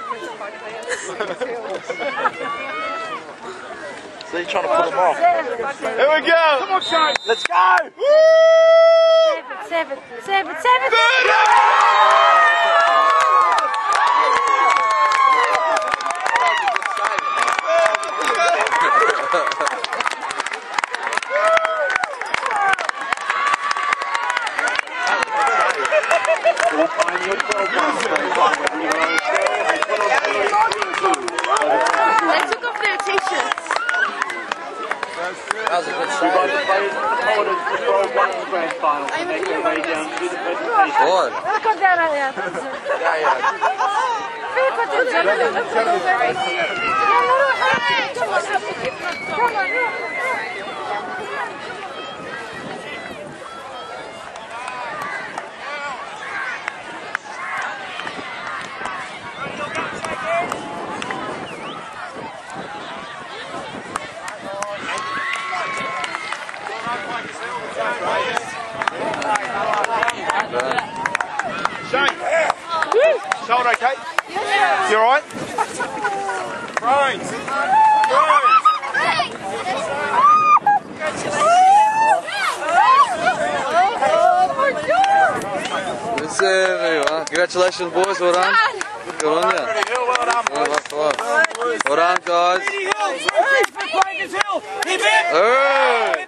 So you're trying to pull them off. Here we go! Come on, Shane! Let's go! Woo! 7, 7, 7, 7! They took off their t-shirts. That was a good save. What? Kom daar aan, ja. Veel korter, Kom maar, Shane! Shoulder okay? Yeah. You alright? Brains! Congratulations, boys. Well done. Good on you. Well done, guys. Hill!